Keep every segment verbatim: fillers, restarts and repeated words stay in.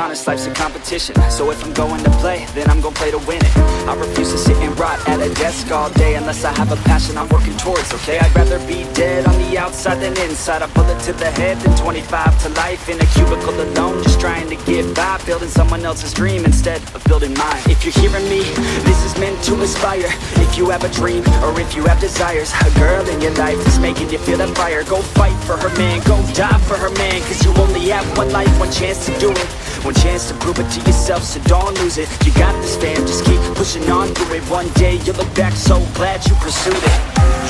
honest, life's a competition. So if I'm going to play, then I'm gonna play to win it. I refuse to sit and rot at a desk all day unless I have a passion I'm working towards, okay? I'd rather be dead on the outside than inside. A bullet to the head than twenty-five to life in a cubicle alone, just trying to get by, building someone else's dream instead of building mine. If you're hearing me, this is meant to inspire. If you have a dream, or if you have desires, a girl in your life is making you feel that fire. Go fight for her man, go die for her man, cause you only have one life, one chance to do it. One chance to prove it to yourself, so don't lose it. You got this, fam, just keep pushing on through it. One day you'll look back so glad you pursued it.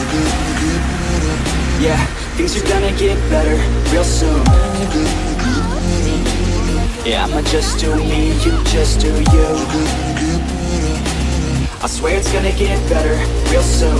Yeah, things are gonna get better real soon. Yeah, I'ma just do me, you just do you. I swear it's gonna get better real soon.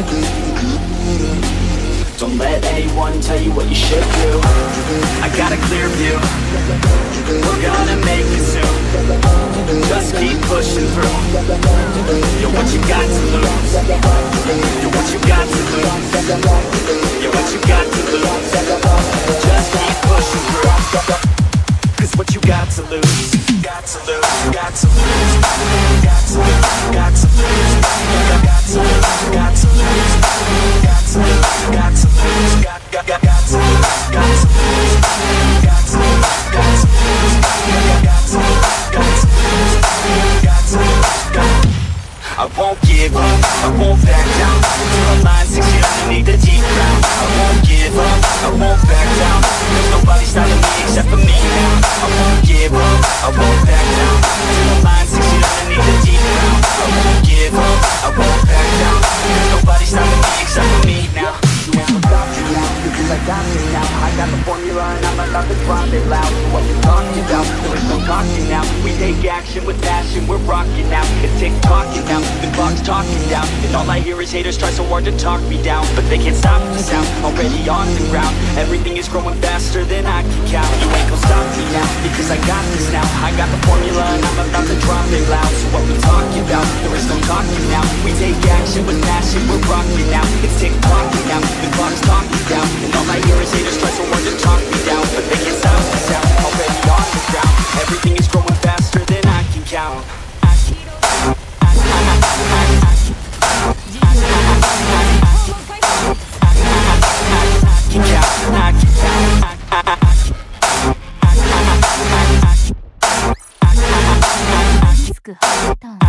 Don't let anyone tell you what you should do. I got a clear view, we're gonna make it soon. Just keep pushing through. You're what you got to lose. You're what you got to lose. You're what you got to lose. Just keep pushing through. Cause what you got to lose, got to lose, got to lose, got to lose, got to lose, got to lose, got to lose, got to lose, got to lose, got got got got to lose, got to lose, got to lose, got to lose, got to lose, got to lose, got to lose, got. I won't give up, I won't back down till the line six feet underneath the deep ground. I won't give up, I won't back down. There's nobody stopping me except for me now. I won't give up, I won't back down till the line six feet underneath the deep ground. I won't give up, I won't back down. There's nobody stopping me except for me now. You ain't gonna stop me now, because I got me now. I got the formula and I'm about to drop it loud. What you talking about? There is no talking now. We take action with passion, we're rocking now. It's tick-tocking now, the clock's talking down. And all I hear is haters try so hard to talk me down, but they can't stop the sound, already on the ground. Everything is growing faster than I can count. You ain't gonna stop me now, because I got this now. I got the formula and I'm about to drop it loud. So what we talking about? There is no talking now. We take action with passion, we're rocking now. It's tick-tocking now, the clock's talking down. And all I hear is haters try so hard to talk me down, but they can't stop the sound, already on the ground. Everything is growing faster than I can count. I